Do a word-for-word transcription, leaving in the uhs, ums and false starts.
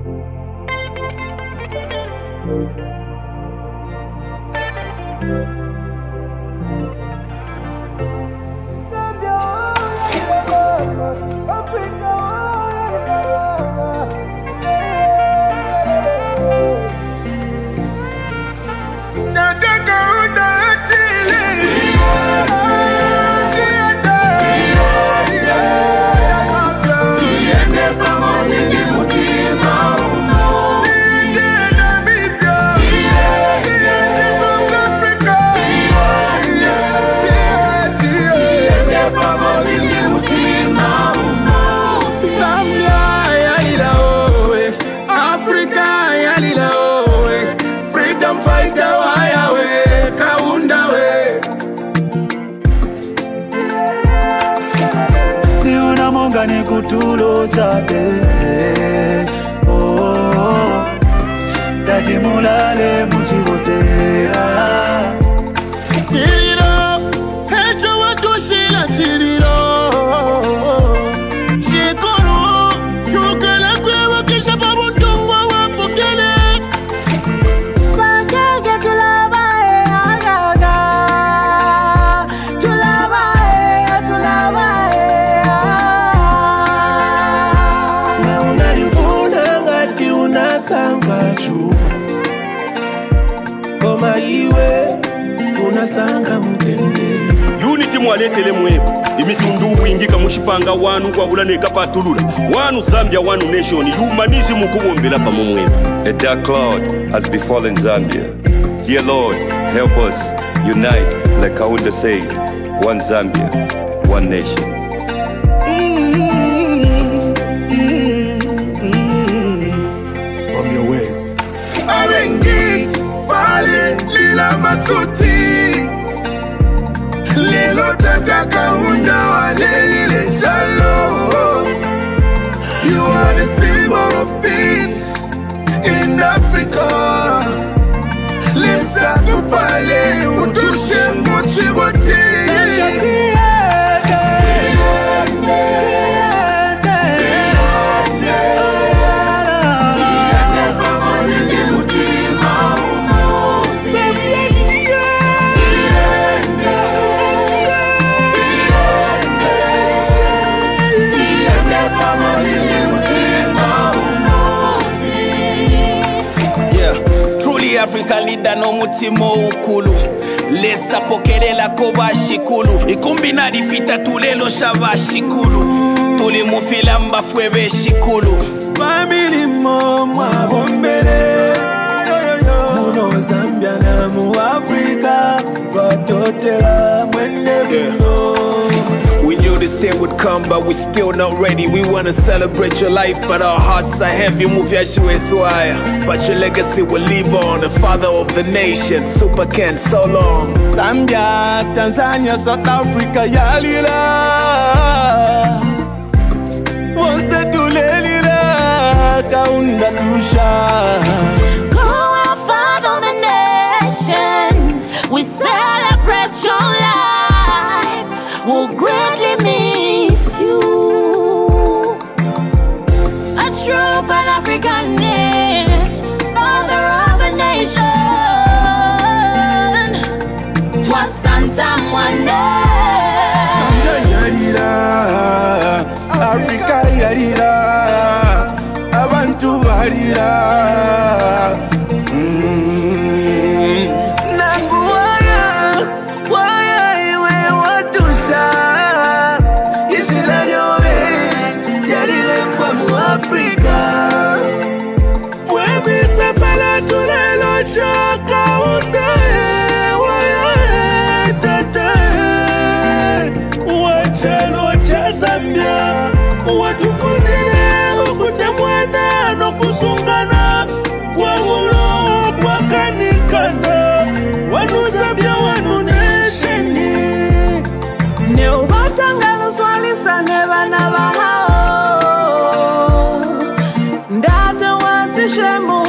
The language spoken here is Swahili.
Ni kutulo chape oh dati mulale muchibotea chiriro hecho watushila chiriro shikoro yukala kwewa kisha babuntungo wapokele Sakeke tulabae agaga tulabae tulabae sangachu koma iwe unasanga mutende unity mwaletele mwebu imitundu wingika mushipanga wanu kwa ulaneka patulula wanu Zambia wanu nation humanism kuwombela pa mwebu. A dark cloud has befallen Zambia. Dear Lord, help us unite like Kaunda said, one Zambia, one nation. Arengi pale lila masuti lelo taka Kaunda wale lile chalo. You are the symbol of peace in Africa. Lesa kupale utushe mochi bote. African leader no mutimo ukulu lesa pokerela koba shikulu ikumbi na difita tulelo shava shikulu tuli mufilamba fwebe shikulu family mama bombele muno Zambia na mu Africa batotela mwende muno. We knew this day would come, but we still not ready. We wanna celebrate your life, but our hearts are heavy. Move your shoes, but your legacy will live on. The father of the nation, Super Ken, so long. Zambia, Tanzania, South Africa, yalila. Once tulelila, Kaunda tusha. Go our father of the nation, we celebrate your life. We'll greatly miss you. A true Pan-Africanist, father of a nation. Twas Santa Mwane. Yarira, Africa yarira, abantu barira. Zambia, watufundile ukutemwana no kusungana kwa ulo kwa kanikana wanu Zambia wanu nesheni ne ubatangalo swali sane bana bahao ndate wasishemu